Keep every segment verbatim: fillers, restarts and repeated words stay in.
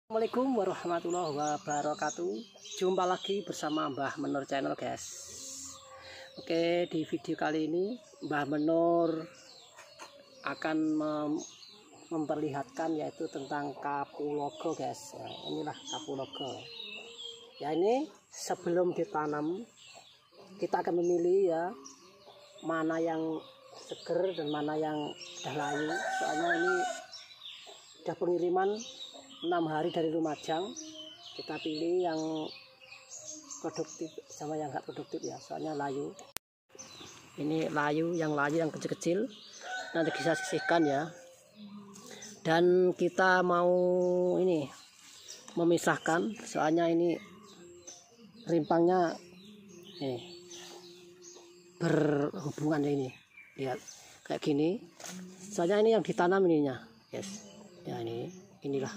Assalamualaikum warahmatullahi wabarakatuh. Jumpa lagi bersama Mbah Menur Channel, guys. Oke, di video kali ini Mbah Menur akan mem memperlihatkan yaitu tentang kapulaga, guys. Ya, inilah kapulaga. Ya, ini sebelum ditanam kita akan memilih ya mana yang seger dan mana yang sudah layu. Soalnya ini sudah pengiriman enam hari dari Lumajang. Kita pilih yang produktif sama yang enggak produktif ya, soalnya layu. Ini layu, yang layu yang kecil-kecil nanti bisa sisihkan ya. Dan kita mau ini memisahkan, soalnya ini rimpangnya ini berhubungan ini. Lihat kayak gini. Soalnya ini yang ditanam ininya, guys. Ya ini, inilah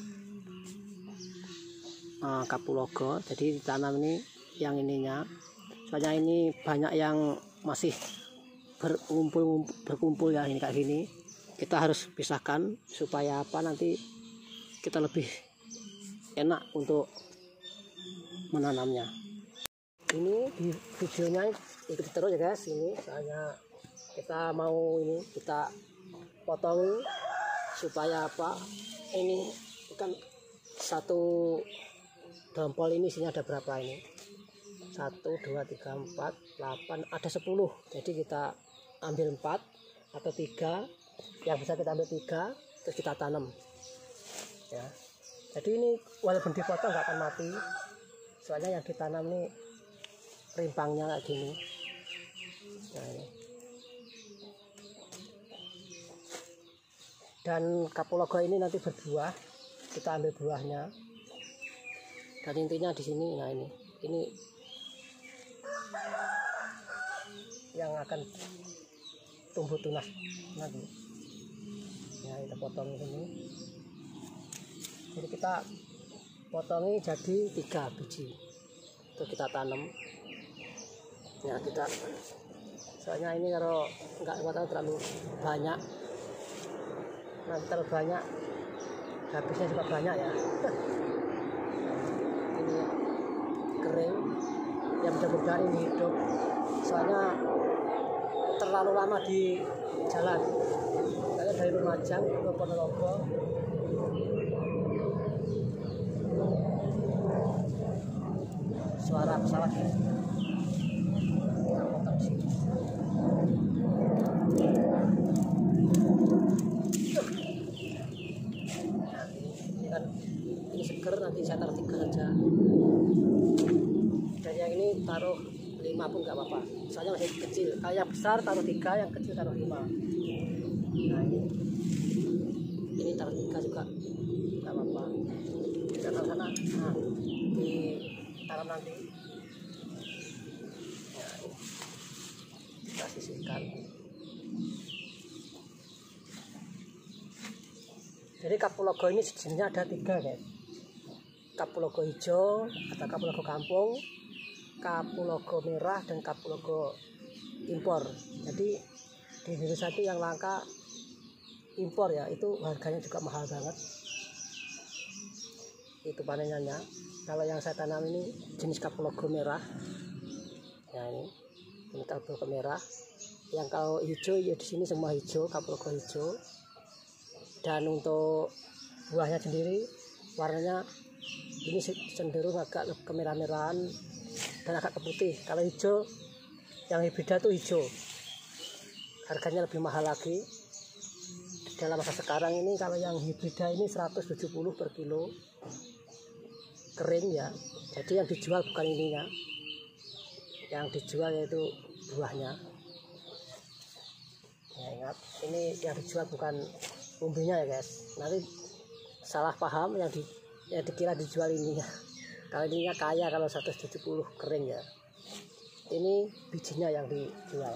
Uh, kapulaga. Jadi ditanam ini yang ininya, soalnya ini banyak yang masih berkumpul berkumpul ya, ini kayak gini. Kita harus pisahkan supaya apa, nanti kita lebih enak untuk menanamnya. Ini di videonya ikuti terus ya, guys. Ini soalnya kita mau ini kita potong supaya apa, ini kan satu dompol ini isinya ada berapa ini? satu, dua, tiga, empat, delapan, ada sepuluh. Jadi kita ambil empat atau tiga, yang bisa kita ambil tiga, terus kita tanam. Ya. Jadi ini walaupun dipotong nggak akan mati. Soalnya yang ditanam ini rimpangnya kayak gini. Nah, ini. Dan kapulaga ini nanti berbuah. Kita ambil buahnya. Dan intinya di sini, nah ini, ini yang akan tumbuh tunas nanti. Ya, kita potong ini. Jadi kita potongi jadi tiga biji, terus kita tanam. Ya kita, soalnya ini kalau nggak potong terlalu banyak, nanti terlalu banyak, habisnya juga banyak ya. Kering yang mudah-mudahan ini hidup, soalnya terlalu lama di jalan. Saya dari Lumajang ke Ponorogo. Suara pesawat ya. Ini kan ini seger, nanti saya taruh tiga saja. Dan yang ini taruh lima pun nggak apa-apa, soalnya masih kecil. Kalau yang besar taruh tiga, yang kecil taruh lima. Nah ini, ini taruh tiga juga nggak apa-apa. Kita taruh sana, nah ditanam nanti. Nah, ini. Kita sisihkan. Jadi kapulaga ini jenisnya ada tiga, guys. Kapulaga hijau atau kapulaga kampung, kapulaga merah, dan kapulaga impor. Jadi di Indonesia itu yang langka impor ya, itu harganya juga mahal banget. Itu panenannya. Kalau yang saya tanam ini jenis kapulaga merah. Ya ini, ini kapulaga merah. Yang kalau hijau ya di sini semua hijau, kapulaga hijau. Dan untuk buahnya sendiri warnanya ini cenderung agak kemerah-merahan dan agak ke putih. Kalau hijau, yang hibrida itu hijau, harganya lebih mahal lagi dalam masa sekarang ini. Kalau yang hibrida ini seratus tujuh puluh per kilo kering ya. Jadi yang dijual bukan ininya, yang dijual yaitu buahnya ya. Ingat, ini yang dijual bukan umbinya ya, guys. Nanti salah paham, yang di ya dikira dijual ini ya. Kalau ininya kaya, kalau seratus tujuh puluh kering ya. Ini bijinya yang dijual.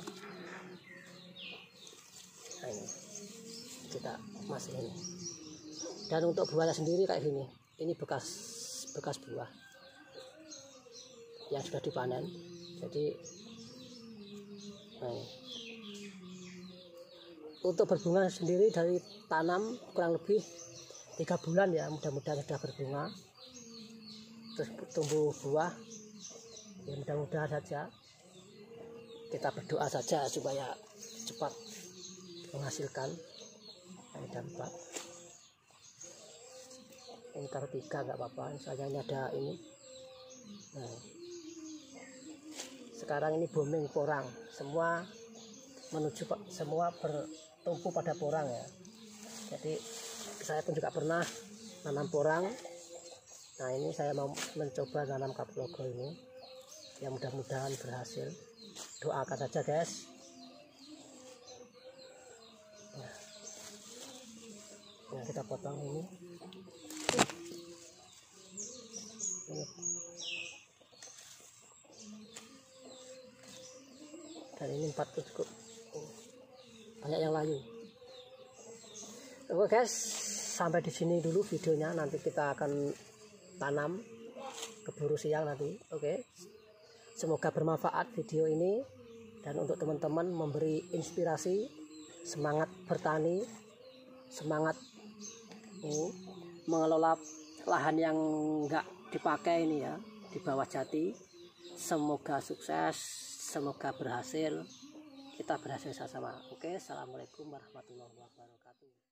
Nah ini kita masih ini. Dan untuk buahnya sendiri kayak gini. Ini bekas bekas buah yang sudah dipanen. Jadi nah ini. Untuk berbunga sendiri dari tanam kurang lebih tiga bulan ya, mudah-mudahan sudah berbunga terus tumbuh buah ya, mudah-mudahan saja. Kita berdoa saja supaya cepat menghasilkan. Ini ada empat, ini taruh tiga nggak apa-apa, soalnya ini ada ini. Nah, sekarang ini booming porang, semua menuju semua bertumpu pada porang ya. Jadi saya pun juga pernah nanam porang. Nah ini saya mau mencoba nanam kaplogo ini, yang mudah-mudahan berhasil. Doakan saja guys. Nah, nah kita potong ini. Ini. Dan ini empat tuh cukup banyak yang layu. Oke guys, sampai di sini dulu videonya. Nanti kita akan tanam keburu siang nanti. Oke, semoga bermanfaat video ini, dan untuk teman-teman memberi inspirasi, semangat bertani, semangat ini mengelola lahan yang enggak dipakai ini ya, di bawah jati. Semoga sukses, semoga berhasil, kita berhasil sama-sama. Oke, assalamualaikum warahmatullahi wabarakatuh.